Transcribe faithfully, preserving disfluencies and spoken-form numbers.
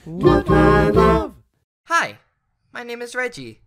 What kind of? Hi, my name is Reggie.